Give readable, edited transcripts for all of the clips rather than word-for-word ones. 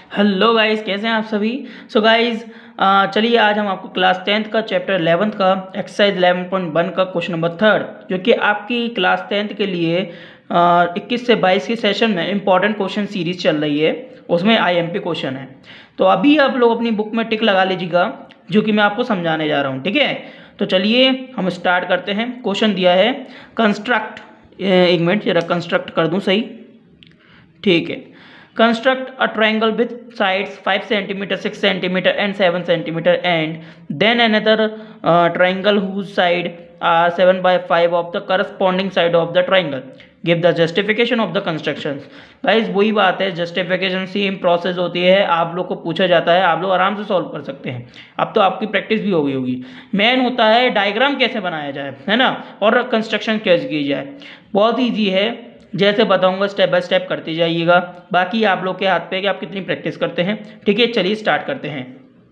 Hello guys, कैसे हैं आप सभी। सो गाइस, चलिए आज हम आपको क्लास 10th का चैप्टर 11th का एक्सरसाइज 11.1 का क्वेश्चन नंबर 3 जो कि आपकी क्लास 10th के लिए 21 से 22 के सेशन में इंपॉर्टेंट क्वेश्चन सीरीज चल रही है। उसमें आईएमपी क्वेश्चन है, तो अभी आप लोग अपनी बुक में टिक लगा लीजिएगा जो कि मैं आपको समझाने जा रहा हूँ। ठीक है, तो चलिए हम स्टार्ट करते हैं। क्वेश्चन दिया है कंस्ट्रक्ट, एक मिनट जरा कंस्ट्रक्ट कर दूँ सही। ठीक है, construct a triangle with sides 5 cm, 6 cm and 7 cm and then another triangle whose side are 7 by 5 of the corresponding side of the triangle. Give the justification of the constructions. Guys वही बात है, justification same process होती है, आप लोग को पूछा जाता है, आप लोग आराम से सॉल्व कर सकते हैं। अब तो आपकी प्रैक्टिस भी हो गई होगी। मेन होता है डायग्राम कैसे बनाया जाए, है ना, और कंस्ट्रक्शन कैसे की जाए। बहुत ईजी है, जैसे बताऊंगा स्टेप बाय स्टेप करते जाइएगा। बाकी आप लोग के हाथ पे कि आप कितनी प्रैक्टिस करते हैं। ठीक है, चलिए स्टार्ट करते हैं।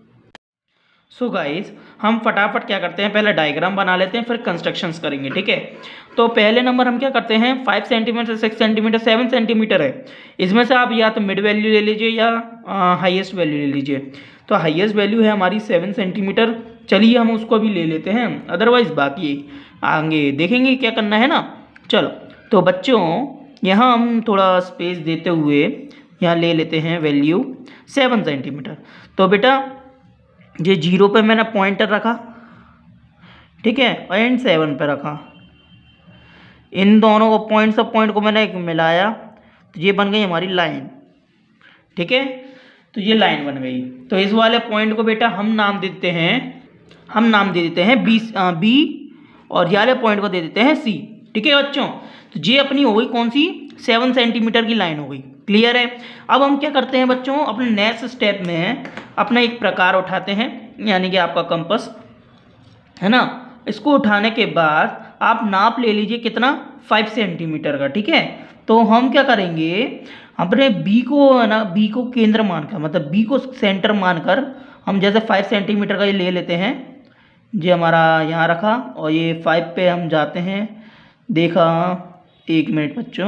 सो गाइस, हम फटाफट क्या करते हैं, पहले डायग्राम बना लेते हैं, फिर कंस्ट्रक्शंस करेंगे। ठीक है, तो पहले नंबर हम क्या करते हैं, 5 सेंटीमीटर, 6 सेंटीमीटर, 7 सेंटीमीटर है। इसमें से आप या तो मिड वैल्यू ले लीजिए या हाईएस्ट वैल्यू ले लीजिए। तो हाईएस्ट वैल्यू है हमारी 7 सेंटीमीटर। चलिए हम उसको भी ले लेते हैं, अदरवाइज बाकी आगे देखेंगे क्या करना है ना। चलो, तो बच्चों यहाँ हम थोड़ा स्पेस देते हुए यहाँ ले लेते हैं वैल्यू 7 सेंटीमीटर। तो बेटा ये 0 पे मैंने पॉइंटर रखा, ठीक है, एंड 7 पे रखा। इन दोनों को पॉइंट को मैंने एक मिलाया, तो ये बन गई हमारी लाइन। ठीक है, तो ये लाइन बन गई। तो इस वाले पॉइंट को बेटा हम नाम दे देते हैं बी और ये वाले पॉइंट को दे देते हैं सी। ठीक है बच्चों, तो ये अपनी हो गई कौन सी, 7 सेंटीमीटर की लाइन हो गई। क्लियर है। अब हम क्या करते हैं बच्चों, अपने नेक्स्ट स्टेप में अपना एक प्रकार उठाते हैं, यानी कि आपका कंपास है ना। इसको उठाने के बाद आप नाप ले लीजिए कितना, 5 सेंटीमीटर का। ठीक है, तो हम क्या करेंगे, अपने बी को ना, बी को केंद्र मानकर, मतलब बी को सेंटर मानकर हम जैसे 5 सेंटीमीटर का ये ले लेते हैं। ये हमारा यहाँ रखा और ये 5 पे हम जाते हैं। देखा, एक मिनट बच्चों,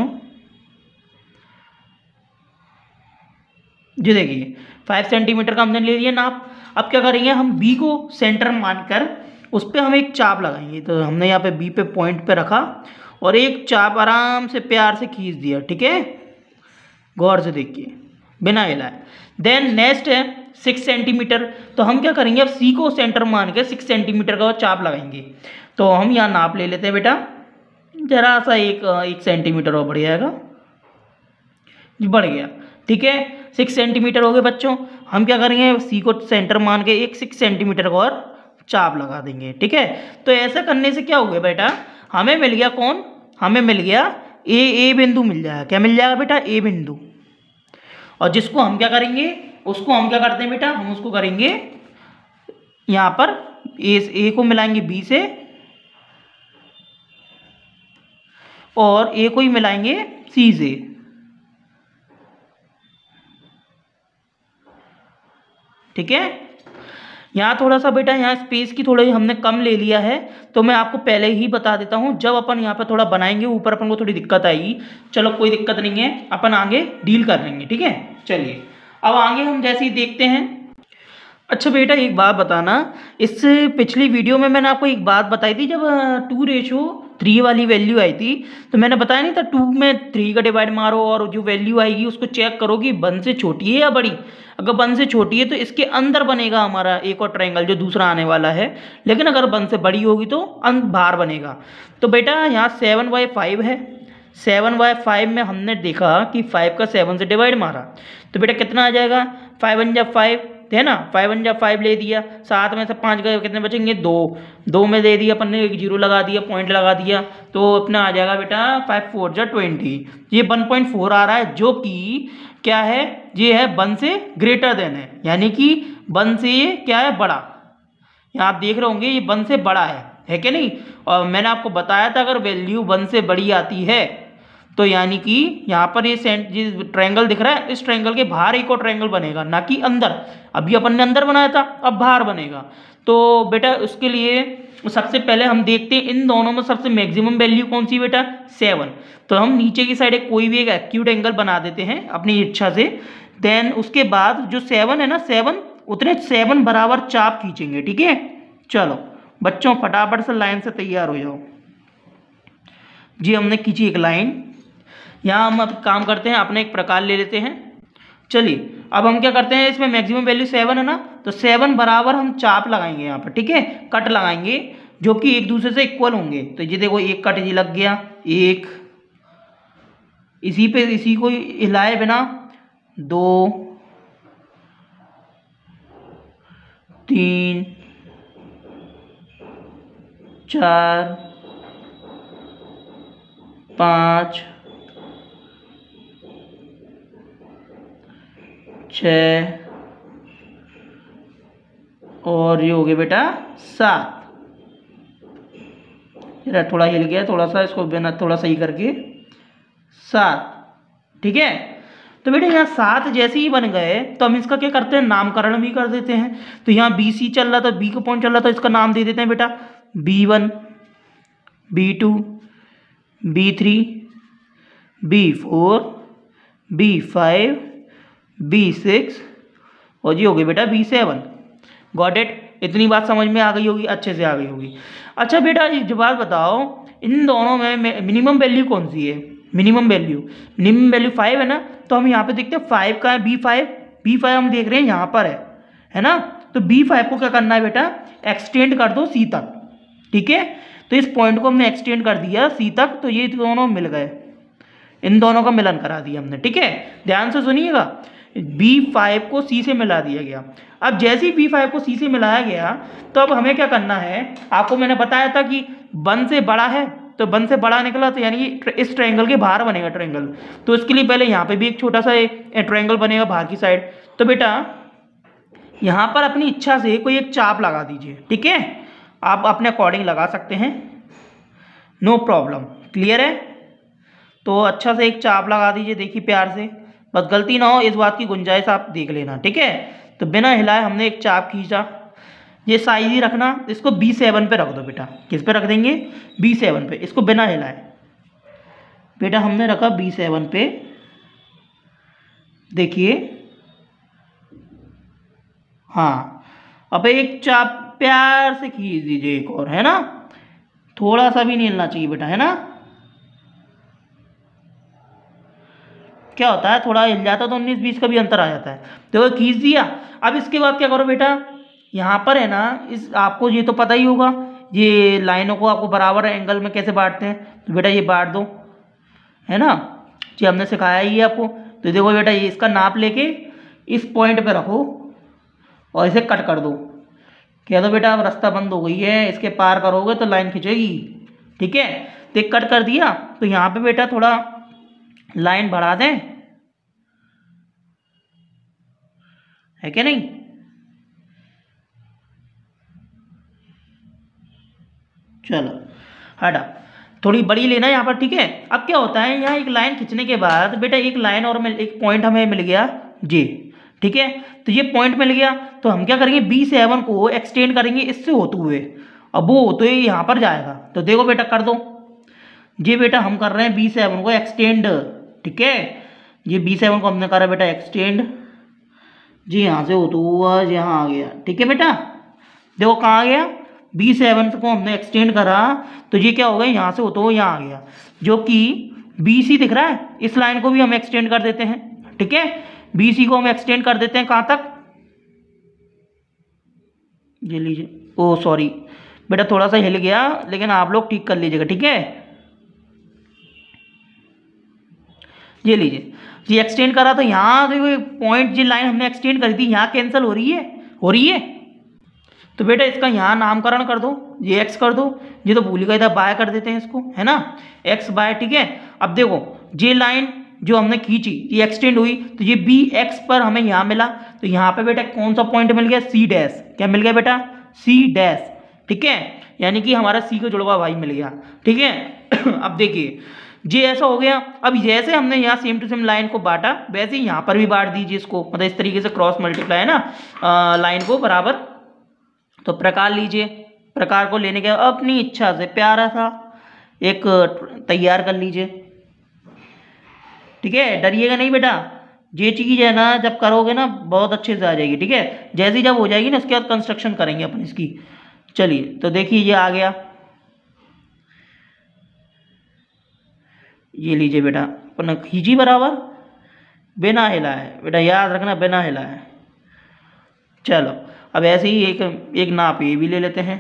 जी देखिए 5 सेंटीमीटर का हमने ले लिया नाप। अब क्या करेंगे, हम बी को सेंटर मानकर उस पर हम एक चाप लगाएंगे। तो हमने यहाँ पे बी पे पॉइंट पे रखा और एक चाप आराम से प्यार से खींच दिया। ठीक है, गौर से देखिए बिना हिलाए। देन नेक्स्ट है 6 सेंटीमीटर। तो हम क्या करेंगे, अब सी को सेंटर मान के 6 सेंटीमीटर का चाप लगाएंगे। तो हम यहाँ नाप ले लेते हैं बेटा, जरा सा एक सेंटीमीटर और बढ़ जाएगा, बढ़ गया। ठीक है, 6 सेंटीमीटर हो गए बच्चों। हम क्या करेंगे, सी को सेंटर मान के एक 6 सेंटीमीटर का और चाप लगा देंगे। ठीक है, तो ऐसा करने से क्या हो गया बेटा, हमें मिल गया कौन, हमें मिल गया ए बिंदु मिल जाएगा। क्या मिल जाएगा बेटा, ए बिंदु। और जिसको हम क्या करेंगे, उसको हम क्या करते हैं बेटा, हम उसको करेंगे यहाँ पर ए को मिलाएंगे बी से और ए को ही मिलाएंगे सी से। ठीक है, यहाँ थोड़ा सा बेटा, यहाँ स्पेस की थोड़ी हमने कम ले लिया है, तो मैं आपको पहले ही बता देता हूँ, जब अपन यहाँ पे थोड़ा बनाएंगे ऊपर अपन को थोड़ी दिक्कत आएगी। चलो कोई दिक्कत नहीं है, अपन आगे डील कर लेंगे। ठीक है, चलिए अब आगे हम जैसे ही देखते हैं। अच्छा बेटा एक बात बताना, इससे पिछली वीडियो में मैंने आपको एक बात बताई थी, जब 2:3 वाली वैल्यू आई थी, तो मैंने बताया नहीं था 2 में 3 का डिवाइड मारो और जो वैल्यू आएगी उसको चेक करो कि 1 से छोटी है या बड़ी। अगर 1 से छोटी है तो इसके अंदर बनेगा हमारा एक और ट्रायंगल जो दूसरा आने वाला है, लेकिन अगर 1 से बड़ी होगी तो बाहर बनेगा। तो बेटा यहाँ 7/5 है, 7/5 में हमने देखा कि 5 का 7 से डिवाइड मारा, तो बेटा कितना आ जाएगा, 5 × 5 है ना, 5 × 5 ले दिया, 7 में से 5 गए, कितने बचेंगे, 2 में दे दिया अपन ने, एक 0 लगा दिया, पॉइंट लगा दिया, तो अपना आ जाएगा बेटा 5 4 × 20। ये 1.4 आ रहा है, जो कि क्या है, ये है 1 से ग्रेटर देन है, यानी कि 1 से ये क्या है, बड़ा। यहाँ आप देख रहे होंगे ये 1 से बड़ा है कि नहीं। और मैंने आपको बताया था अगर वैल्यू 1 से बड़ी आती है तो यानी कि यहाँ पर ये ट्रायंगल दिख रहा है, इस ट्रायंगल के बाहर एक और ट्रायंगल बनेगा, ना कि अंदर। अभी अपन ने अंदर बनाया था, अब बाहर बनेगा। तो बेटा उसके लिए सबसे पहले हम देखते हैं इन दोनों में सबसे मैक्सिमम वैल्यू कौन सी बेटा 7। तो हम नीचे की साइड कोई भी एक एक्यूट एंगल बना देते हैं अपनी इच्छा से। देन उसके बाद जो 7 है ना 7 उतने 7 बराबर चाप खींचेंगे। ठीक है, चलो बच्चों फटाफट से लाइन से तैयार हो जाओ जी। हमने खींची एक लाइन। यहाँ हम अब काम करते हैं, अपने एक प्रकार ले लेते हैं। चलिए अब हम क्या करते हैं, इसमें मैक्सिमम वैल्यू 7 है ना, तो 7 बराबर हम चाप लगाएंगे यहाँ पर। ठीक है, कट लगाएंगे जो कि एक दूसरे से इक्वल होंगे। तो ये देखो एक कट जी लग गया, एक इसी को हिलाए बिना 2 3 4 5 6 और ये हो गया बेटा 7। थोड़ा हिल गया, थोड़ा सा इसको बिना थोड़ा सही करके 7। ठीक है, तो बेटा यहाँ 7 जैसे ही बन गए तो हम इसका क्या करते हैं, नामकरण भी कर देते हैं। तो यहाँ BC चल रहा था, B का पॉइंट चल रहा था, इसका नाम दे देते हैं बेटा B1 B2 B3 B4 B5 B6 और ये हो गई बेटा B7। Got it? इतनी बात समझ में आ गई होगी, अच्छे से आ गई होगी। अच्छा बेटा एक बात बताओ, इन दोनों में मिनिमम वैल्यू कौन सी है? मिनिमम वैल्यू 5 है ना, तो हम यहाँ पे देखते हैं 5 का है, B5 हम देख रहे हैं यहाँ पर है ना। तो B5 को क्या करना है बेटा, एक्सटेंड कर दो C तक। ठीक है, तो इस पॉइंट को हमने एक्सटेंड कर दिया C तक, तो ये दोनों मिल गए, इन दोनों का मिलन करा दिया हमने। ठीक है, ध्यान से सुनिएगा, B5 को C से मिला दिया गया। अब जैसे ही B5 को C से मिलाया गया तो अब हमें क्या करना है, आपको मैंने बताया था कि 1 से बड़ा है, तो 1 से बड़ा निकला तो यानी कि इस ट्रायंगल के बाहर बनेगा ट्रायंगल। तो इसके लिए पहले यहाँ पे भी एक छोटा सा ट्रायंगल बनेगा बाहर की साइड। तो बेटा यहाँ पर अपनी इच्छा से कोई एक चाप लगा दीजिए। ठीक है, आप अपने अकॉर्डिंग लगा सकते हैं, नो प्रॉब्लम। क्लियर है? तो अच्छा से एक चाप लगा दीजिए, देखिए प्यार से, बस गलती ना हो इस बात की गुंजाइश आप देख लेना। ठीक है, तो बिना हिलाए हमने एक चाप खींचा। ये साइज ही रखना, इसको B7 पे रख दो बेटा। किस पे रख देंगे? B7 पे, इसको बिना हिलाए। बेटा हमने रखा B7 पे, देखिए हाँ। अब एक चाप प्यार से खींच दीजिए एक और, है ना, थोड़ा सा भी नहीं हिलना चाहिए बेटा, है ना। क्या होता है, थोड़ा हिल जाता तो 19-20 का भी अंतर आ जाता है। तो खींच दिया। अब इसके बाद क्या करो बेटा, यहाँ पर है ना, इस आपको ये तो पता ही होगा, ये लाइनों को आपको बराबर एंगल में कैसे बांटते हैं। तो बेटा ये बांट दो, है ना, ये हमने सिखाया ही है आपको। तो देखो बेटा ये इसका नाप लेके इस पॉइंट पे रखो और इसे कट कर दो। कह दो बेटा अब रास्ता बंद हो गई है, इसके पार करोगे तो लाइन खिंचेगी। ठीक है, तो एक कट कर दिया। तो यहाँ पे बेटा थोड़ा लाइन बढ़ा दें, है क्या नहीं? चलो हटा, थोड़ी बड़ी लेना यहाँ पर। ठीक है, अब क्या होता है, यहाँ एक लाइन खींचने के बाद बेटा एक लाइन और एक पॉइंट हमें मिल गया जी। ठीक है, तो ये पॉइंट मिल गया, तो हम क्या करेंगे, B7 को एक्सटेंड करेंगे इससे होते हुए। अब वो होते हुए यहाँ पर जाएगा। तो देखो बेटा कर दो, ये बेटा हम कर रहे हैं B7 को एक्सटेंड। ठीक है, ये B7 को हमने करा बेटा एक्सटेंड जी, यहाँ से होता हुआ यहाँ आ गया। ठीक है बेटा, देखो कहाँ आ गया, B7 को हमने एक्सटेंड करा तो ये क्या हो गया, यहाँ से होता हुआ यहाँ आ गया, जो कि BC दिख रहा है। इस लाइन को भी हम एक्सटेंड कर देते हैं। ठीक है, BC को हम एक्सटेंड कर देते हैं कहाँ तक, ये लीजिए, ओ सॉरी बेटा थोड़ा सा हिल गया, लेकिन आप लोग ठीक कर लीजिएगा। ठीक है, ये लीजिए, ये एक्सटेंड करा तो यहाँ देखो पॉइंट, जी लाइन हमने एक्सटेंड करी थी यहाँ कैंसिल हो रही है। तो बेटा इसका यहाँ नामकरण कर दो, ये x कर दो, ये तो भूल गए था, बाय कर देते हैं इसको, है ना, x बाय। ठीक है, अब देखो ये लाइन जो हमने खींची ये एक्सटेंड हुई, तो ये BX पर हमें यहाँ मिला। तो यहाँ पे बेटा कौन सा पॉइंट मिल गया, C डैश। क्या मिल गया बेटा, C डैश। ठीक है, यानी कि हमारा C को जुड़वा भाई मिल गया। ठीक है, अब देखिए ये ऐसा हो गया। अब जैसे हमने यहाँ सेम टू सेम लाइन को बांटा, वैसे ही यहाँ पर भी बांट दीजिए इसको, मतलब इस तरीके से क्रॉस मल्टीप्लाई है ना लाइन को बराबर। तो प्रकार लीजिए, प्रकार को लेने के बाद अपनी इच्छा से प्यारा सा एक तैयार कर लीजिए। ठीक है, डरिएगा नहीं बेटा, ये चीज़ है ना जब करोगे ना बहुत अच्छे से आ जाएगी। ठीक है, जैसी जब हो जाएगी ना उसके बाद कंस्ट्रक्शन करेंगे अपन इसकी। चलिए तो देखिए ये आ गया, ये लीजिए बेटा, अपन खींची बराबर बिना हिलाए, बेटा याद रखना बिना हिलाए। चलो अब ऐसे ही एक नाप ये भी ले लेते हैं।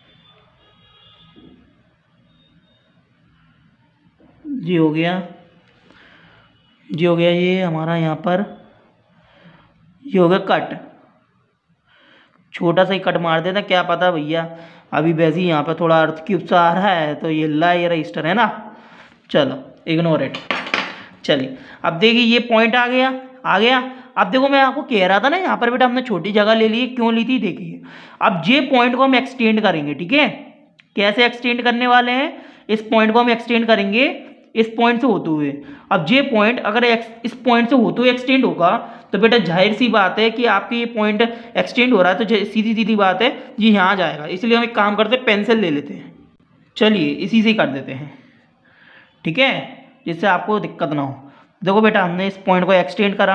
जी हो गया, जी हो गया, ये हमारा यहाँ पर ये हो गया कट। छोटा सा ही कट मार देना, क्या पता भैया अभी वैसे ही यहाँ पर थोड़ा अर्थ क्यूब सा आ रहा है तो ये ला ये रजिस्टर है ना। चलो इग्नोर इट। चलिए अब देखिए ये पॉइंट आ गया, आ गया। अब देखो मैं आपको कह रहा था ना यहाँ पर बेटा हमने छोटी जगह ले ली, क्यों ली थी देखिए। अब ये पॉइंट को हम एक्सटेंड करेंगे। ठीक है, कैसे एक्सटेंड करने वाले हैं, इस पॉइंट को हम एक्सटेंड करेंगे इस पॉइंट से होते हुए। अब ये पॉइंट अगर इस पॉइंट से होते हुए एक्सटेंड होगा तो बेटा जाहिर सी बात है कि आपकी ये पॉइंट एक्सटेंड हो रहा है तो सीधी सीधी बात है ये यहाँ जाएगा। इसलिए हम एक काम करते हैं, पेंसिल ले लेते हैं। चलिए इसी से ही कर देते हैं। ठीक है, जिससे आपको दिक्कत ना हो। देखो बेटा हमने इस पॉइंट को एक्सटेंड करा,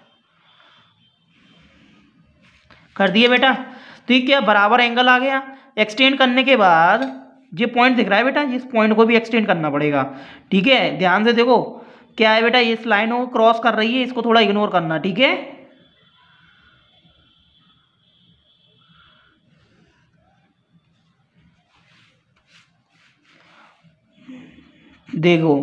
कर दिए बेटा। तो ये क्या बराबर एंगल आ गया। एक्सटेंड करने के बाद ये पॉइंट दिख रहा है बेटा, इस पॉइंट को भी एक्सटेंड करना पड़ेगा। ठीक है, ध्यान से देखो क्या है बेटा, इस लाइन को क्रॉस कर रही है, इसको थोड़ा इग्नोर करना। ठीक है, देखो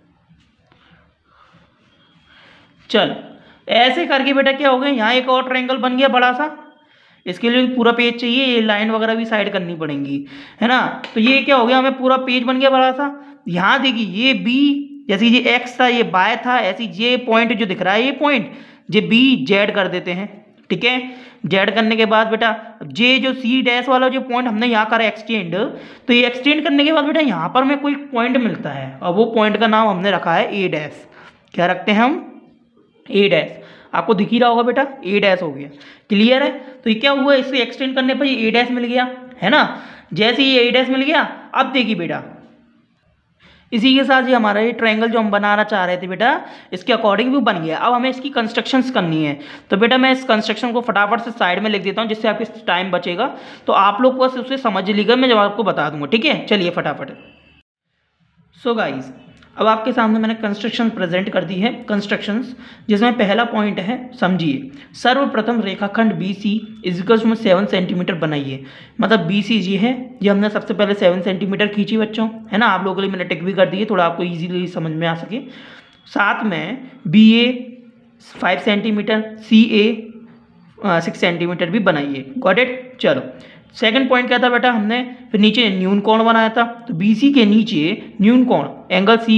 चल ऐसे करके बेटा क्या हो गया, यहाँ एक और ट्रायंगल बन गया बड़ा सा। इसके लिए पूरा पेज चाहिए, ये लाइन वगैरह भी साइड करनी पड़ेंगी, है ना। तो ये क्या हो गया, हमें पूरा पेज बन गया बड़ा सा। यहाँ देखिए ये बी, जैसे ये एक्स था ये वाई था, ऐसी ये पॉइंट जो दिख रहा है ये पॉइंट ये बी जेड कर देते हैं। ठीक है, जेड करने के बाद बेटा जे जो सी डैश वाला जो पॉइंट हमने यहाँ करा एक्सटेंड, तो ये एक्सटेंड करने के बाद बेटा यहाँ पर हमें कोई पॉइंट मिलता है और वो पॉइंट का नाम हमने रखा है ए डैश। क्या रखते हैं हम, ए डैश। आपको दिख ही रहा होगा बेटा ए डैश हो गया, क्लियर है। तो ये क्या हुआ, इससे एक्सटेंड करने पर ये ए डैश मिल गया, है ना। जैसे ये ए डैश मिल गया, अब देखिए बेटा इसी के साथ ये हमारा ये ट्रायंगल जो हम बनाना चाह रहे थे बेटा इसके अकॉर्डिंग भी बन गया। अब हमें इसकी कंस्ट्रक्शंस करनी है, तो बेटा मैं इस कंस्ट्रक्शन को फटाफट से साइड में लिख देता हूँ जिससे आपके टाइम बचेगा। तो आप लोग बस उसे समझ लीजिएगा, मैं जब आपको बता दूंगा। ठीक है, चलिए फटाफट। सो गाइज अब आपके सामने मैंने कंस्ट्रक्शन प्रेजेंट कर दी है, कंस्ट्रक्शंस, जिसमें पहला पॉइंट है समझिए। सर्वप्रथम रेखाखंड बी सी इजिकल्स में 7 सेंटीमीटर बनाइए। मतलब बी सी जी है, ये हमने सबसे पहले 7 सेंटीमीटर खींची बच्चों, है ना। आप लोगों के लिए मैंने टिक भी कर दी है, थोड़ा आपको ईजिली समझ में आ सके। साथ में B A 5 centimetre, C A 6 centimetre भी बनाइए। Got it. चलो सेकंड पॉइंट क्या था बेटा, हमने फिर नीचे न्यून कोण बनाया था। तो बीसी के नीचे न्यून कोण एंगल सी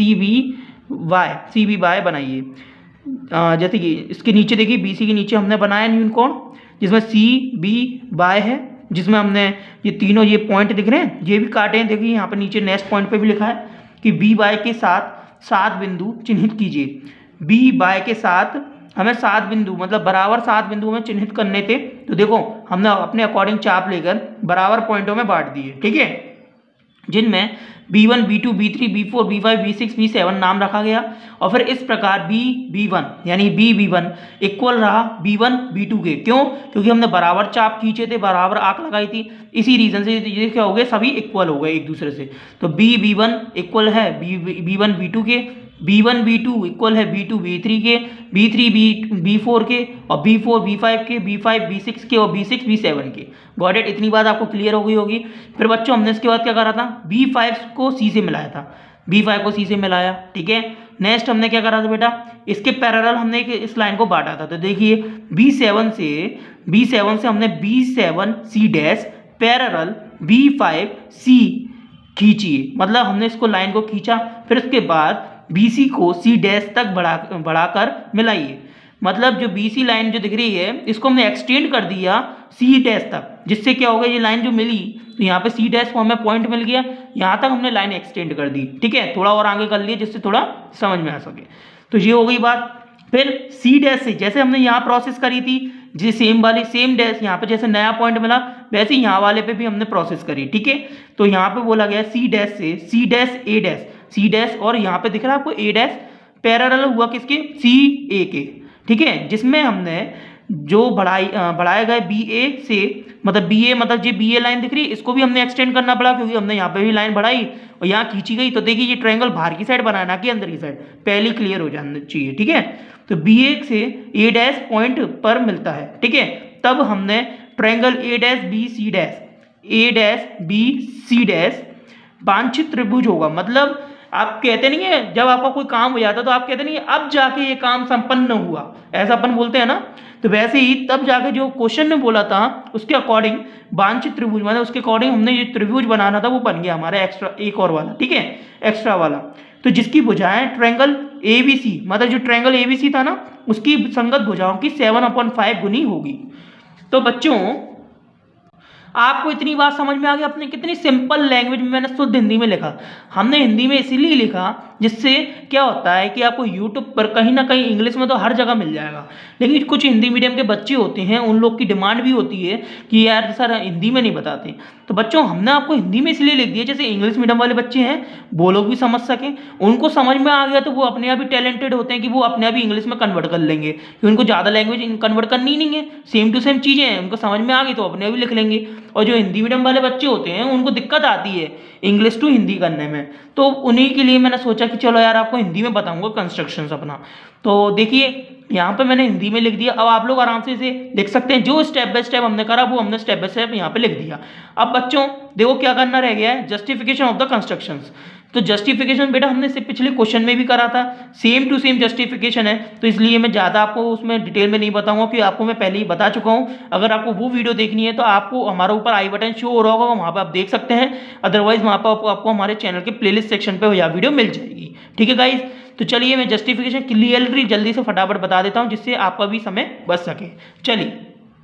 बी वाई बनाइए। जैसे कि इसके नीचे देखिए बीसी के नीचे हमने बनाया न्यून कोण जिसमें सी बी वाई है, जिसमें हमने ये तीनों ये पॉइंट दिख रहे हैं ये भी काटे हैं। देखिए यहाँ पर नीचे नेक्स्ट पॉइंट पे भी लिखा है कि बी वाई के साथ 7 बिंदु चिन्हित कीजिए। बी वाई के साथ हमें 7 बिंदु मतलब बराबर 7 बिंदु में चिन्हित करने थे। तो देखो हमने अपने अकॉर्डिंग चाप लेकर बराबर पॉइंटों में बांट दिए। ठीक है, जिनमें B1, B2, B3, B4, B5, B6, B7 नाम रखा गया। और फिर इस प्रकार B1 यानी B1 इक्वल रहा B1 B2 के। क्यों, क्योंकि हमने बराबर चाप खींचे थे, बराबर आंख लगाई थी, इसी रीजन से ये क्या हो गए, सभी इक्वल हो गए एक दूसरे से। तो B1 इक्वल है B1 B2 के, B1 B2 इक्वल है B2 B3 के, B3 B4 के, और B4 B5 के, B5 B6 के, और B6 B7 के। Got it. इतनी बात आपको क्लियर हो गई होगी। फिर बच्चों हमने इसके बाद क्या करा था, B5 को C से मिलाया था, B5 को C से मिलाया। ठीक है, नेक्स्ट हमने क्या करा था बेटा, इसके पैरेलल हमने इस लाइन को बांटा था। तो देखिए B7 से हमने B7 C dash parallel B5 C खींचिए। मतलब हमने इसको लाइन को खींचा, फिर उसके बाद BC को C डैश तक बढ़ाकर मिलाइए। मतलब जो BC लाइन जो दिख रही है इसको हमने एक्सटेंड कर दिया C डैश तक, जिससे क्या होगा ये लाइन जो मिली तो यहाँ पे C डैश को हमें पॉइंट मिल गया, यहाँ तक हमने लाइन एक्सटेंड कर दी। ठीक है, थोड़ा और आगे कर लिए जिससे थोड़ा समझ में आ सके। तो ये हो गई बात। फिर C डैश से जैसे हमने यहाँ प्रोसेस करी थी जी सेम वाली सेम डैश यहाँ पे जैसे नया पॉइंट मिला वैसे यहाँ वाले पे भी हमने प्रोसेस करी, ठीक है। तो यहाँ पे बोला गया सी डैश से C dash A dash, C dash और यहाँ पे दिख रहा है आपको ए डैश पैरेलल हुआ किसके, सी ए के, ठीक है। जिसमें हमने जो बढ़ाया गया बी ए से, मतलब बी ए मतलब जो बी ए लाइन दिख रही है इसको भी हमने एक्सटेंड करना पड़ा क्योंकि हमने यहाँ पे भी लाइन बढ़ाई और यहाँ खींची गई। तो देखिए ये ट्रायंगल बाहर की साइड बनाना ना कि अंदर की साइड, पहले क्लियर हो जाना चाहिए, ठीक है। तो बी ए से ए डैश पॉइंट पर मिलता है, ठीक है। तब हमने triangle A dash B C dash, A dash B C dash वांछित त्रिभुज होगा। मतलब आप कहते नहीं है जब आपका कोई काम हो जाता है तो आप कहते नहीं है अब जाके ये काम संपन्न हुआ, ऐसा अपन बोलते हैं ना। तो वैसे ही तब जाके जो क्वेश्चन ने बोला था उसके अकॉर्डिंग वांछित त्रिभुज मतलब उसके अकॉर्डिंग हमने ये त्रिभुज बनाना था वो बन गया हमारा एक्स्ट्रा एक और वाला, ठीक है, एक्स्ट्रा वाला। तो जिसकी भुजाएं ट्रायंगल एबीसी मतलब जो ट्रायंगल एबीसी था ना उसकी संगत भुजाओं की 7/5 गुनी होगी। तो बच्चों आपको इतनी बात समझ में आ गई, अपने कितनी सिंपल लैंग्वेज में मैंने शुद्ध हिंदी में लिखा। हमने हिंदी में इसीलिए लिखा जिससे क्या होता है कि आपको यूट्यूब पर कहीं ना कहीं इंग्लिश में तो हर जगह मिल जाएगा, लेकिन कुछ हिंदी मीडियम के बच्चे होते हैं उन लोग की डिमांड भी होती है कि यार सर हिंदी में नहीं बताते। तो बच्चों हमने आपको हिंदी में इसलिए लिख दिया जैसे इंग्लिश मीडियम वाले बच्चे हैं वो लोग भी समझ सकें, उनको समझ में आ गया तो वो अपने आप ही टैलेंटेड होते हैं कि वो अपने आप ही इंग्लिश में कन्वर्ट कर लेंगे कि उनको ज़्यादा लैंग्वेज कन्वर्ट करनी नहीं है, सेम टू सेम चीज़ें हैं उनको समझ में आ गई तो अपने आप ही लिख लेंगे। और जो हिंदी मीडियम वाले बच्चे होते हैं उनको दिक्कत आती है इंग्लिश टू हिंदी करने में, तो उन्हीं के लिए मैंने सोचा कि चलो यार आपको हिंदी में बताऊंगा कंस्ट्रक्शंस अपना। तो देखिए यहाँ पे मैंने हिंदी में लिख दिया, अब आप लोग आराम से इसे लिख सकते हैं। जो स्टेप बाय स्टेप हमने करा वो हमने स्टेप बाय स्टेप यहाँ पे लिख दिया। अब बच्चों देखो क्या करना रह गया है, जस्टिफिकेशन ऑफ द कंस्ट्रक्शंस। तो जस्टिफिकेशन बेटा हमने इससे पिछले क्वेश्चन में भी करा था, सेम टू सेम जस्टिफिकेशन है, तो इसलिए मैं ज़्यादा आपको उसमें डिटेल में नहीं बताऊंगा कि आपको मैं पहले ही बता चुका हूँ। अगर आपको वो वीडियो देखनी है तो आपको हमारा ऊपर आई बटन शो हो रहा होगा, वहाँ पर आप देख सकते हैं, अदरवाइज वहाँ पर आपको हमारे चैनल के प्लेलिस्ट सेक्शन पर यह वीडियो मिल जाएगी, ठीक है गाइज। तो चलिए मैं जस्टिफिकेशन क्लियरली जल्दी से फटाफट बता देता हूँ जिससे आपका भी समय बच सके। चलिए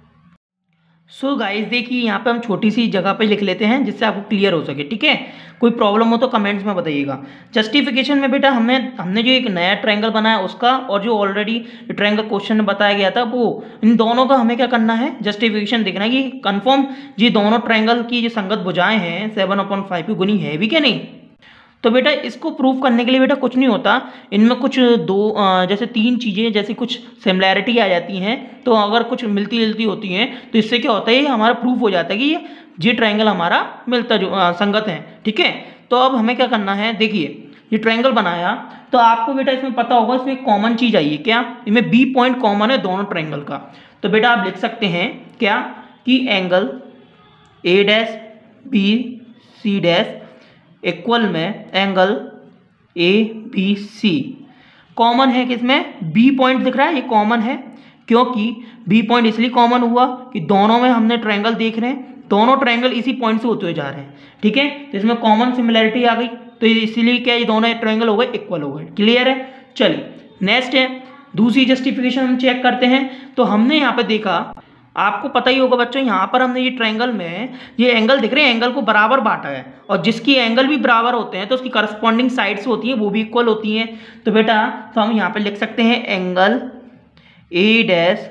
सो गाइस देखिए यहाँ पे हम छोटी सी जगह पे लिख लेते हैं जिससे आपको क्लियर हो सके, ठीक है। कोई प्रॉब्लम हो तो कमेंट्स में बताइएगा। जस्टिफिकेशन में बेटा हमने जो एक नया ट्रायंगल बनाया उसका और जो ऑलरेडी ट्रायंगल क्वेश्चन में बताया गया था वो, इन दोनों का हमें क्या करना है, जस्टिफिकेशन देखना है कि कंफर्म ये दोनों ट्रायंगल की जो संगत भुजाएं हैं 7/5 की गुनी है भी क्या नहीं। तो बेटा इसको प्रूव करने के लिए बेटा कुछ नहीं होता, इनमें कुछ जैसे तीन चीज़ें जैसे कुछ सिमिलैरिटी आ जाती हैं, तो अगर कुछ मिलती जुलती होती हैं तो इससे क्या होता है हमारा प्रूफ हो जाता है कि ये ट्रायंगल हमारा मिलता जो संगत है, ठीक है। तो अब हमें क्या करना है, देखिए ये ट्रायंगल बनाया तो आपको बेटा इसमें पता होगा इसमें एक कॉमन चीज़ आई है क्या, इसमें बी पॉइंट कॉमन है दोनों ट्रायंगल का। तो बेटा आप लिख सकते हैं क्या कि angle A dash B C dash equal में angle A B C common है, किसमें बी पॉइंट दिख रहा है ये कॉमन है, क्योंकि बी पॉइंट इसलिए कॉमन हुआ कि दोनों में हमने ट्रायंगल देख रहे हैं, दोनों ट्रायंगल इसी पॉइंट से होते हुए जा रहे हैं, ठीक है। तो इसमें कॉमन सिमिलैरिटी आ गई तो इसीलिए क्या ये दोनों ट्रायंगल हो गए इक्वल हो गए, क्लियर है। चलिए नेक्स्ट है दूसरी जस्टिफिकेशन हम चेक करते हैं। तो हमने यहाँ पे देखा, आपको पता ही होगा बच्चों यहाँ पर हमने ये ट्रायंगल में ये एंगल दिख रहे हैं, एंगल को बराबर बांटा है और जिसकी एंगल भी बराबर होते हैं तो उसकी करस्पॉन्डिंग साइड्स होती हैं वो भी इक्वल होती हैं। तो बेटा तो हम यहाँ पे लिख सकते हैं angle A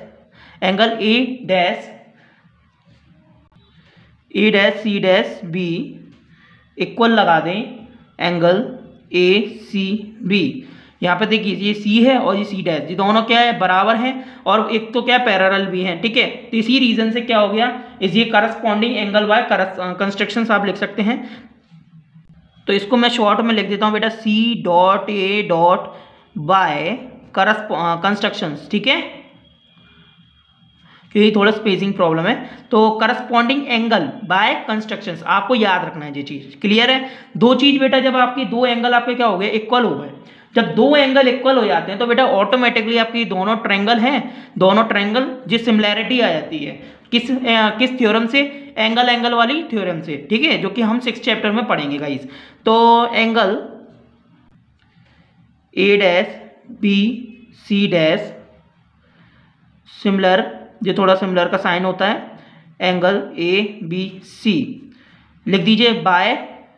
dash C dash B equal लगा दें एंगल ए सी बी। यहाँ पे देखिए ये सी है और ये सी डैश, ये दोनों क्या है बराबर हैं और एक तो क्या पैरेलल भी हैं, ठीक है। तो इसी रीजन से क्या हो गया इस ये करस्पॉन्डिंग एंगल बाय कंस्ट्रक्शंस आप लिख सकते हैं। तो इसको मैं शॉर्ट में लिख देता हूँ बेटा C dot A dot by constructions, ठीक है, क्योंकि थोड़ा स्पेसिंग प्रॉब्लम है। तो करस्पॉन्डिंग एंगल बाय कंस्ट्रक्शंस आपको याद रखना है ये चीज, क्लियर है। दो चीज बेटा जब आपकी दो एंगल आपके क्या हो गए इक्वल हो गए, जब दो एंगल इक्वल हो जाते हैं तो बेटा ऑटोमेटिकली आपकी दोनों ट्रायंगल हैं, दोनों ट्रायंगल जिस सिमिलैरिटी आ जाती है किस थ्योरम से, एंगल वाली थ्योरम से, ठीक है, जो कि हम 6th चैप्टर में पढ़ेंगे गाइस। तो angle A dash B C dash similar, जो थोड़ा सिमिलर का साइन होता है, एंगल ए बी सी लिख दीजिए बाय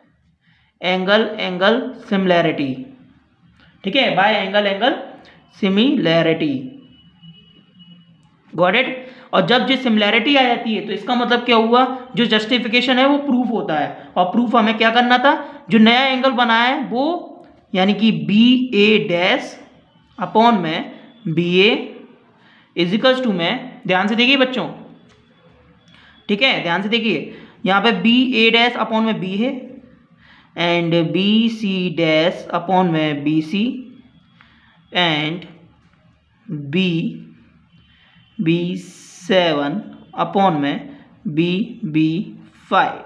एंगल सिमिलैरिटी, ठीक है, by angle similarity, got it. और जब जो सिमिलैरिटी आ जाती है तो इसका मतलब क्या हुआ, जो जस्टिफिकेशन है वो प्रूफ होता है। और प्रूफ हमें क्या करना था, जो नया एंगल बना है वो यानी कि बी ए डैश अपॉन में बी ए इजिकल्स टू में, ध्यान से देखिए बच्चों, ठीक है, ध्यान से देखिए, यहाँ पे बी ए डैश अपॉन में बी है and B C dash upon में B C and B7 upon में B5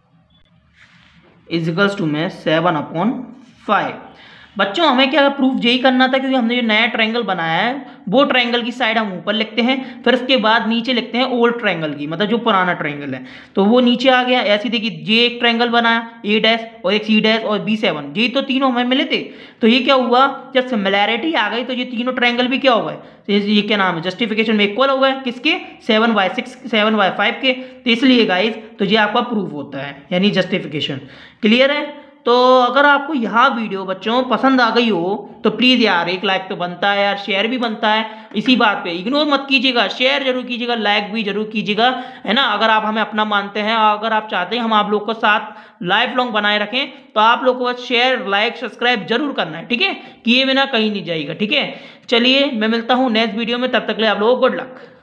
इजिकल्स टू में 7/5। बच्चों हमें क्या प्रूफ यही करना था, क्योंकि हमने जो नया ट्रायंगल बनाया है वो ट्रायंगल की साइड हम ऊपर लिखते हैं, फिर उसके बाद नीचे लिखते हैं ओल्ड ट्रायंगल की, मतलब जो पुराना ट्रायंगल है, तो वो नीचे आ गया। ऐसे देखिए, ये एक ट्रायंगल बनाया ए डैश और एक सी डैश और B7, ये तो तीनों हमें मिले थे। तो ये क्या हुआ, जब सिमिलैरिटी आ गई तो ये तीनों ट्रायंगल भी क्या हो गए, ये क्या नाम है, जस्टिफिकेशन में इक्वल हो गए, किसके, 7/6 7/5 के। तो इसलिए गाइज तो ये आपका प्रूफ होता है, यानी जस्टिफिकेशन। क्लियर है। तो अगर आपको यह वीडियो बच्चों पसंद आ गई हो तो प्लीज़ यार एक लाइक तो बनता है यार, शेयर भी बनता है। इसी बात पे इग्नोर मत कीजिएगा, शेयर जरूर कीजिएगा, लाइक भी जरूर कीजिएगा, है ना। अगर आप हमें अपना मानते हैं, अगर आप चाहते हैं हम आप लोग को साथ लाइफ लॉन्ग बनाए रखें, तो आप लोग को बस शेयर लाइक सब्सक्राइब जरूर करना है, ठीक है, किए बिना कहीं नहीं जाएगा, ठीक है। चलिए मैं मिलता हूँ नेक्स्ट वीडियो में, तब तक ले आप लोगों को गुड लक।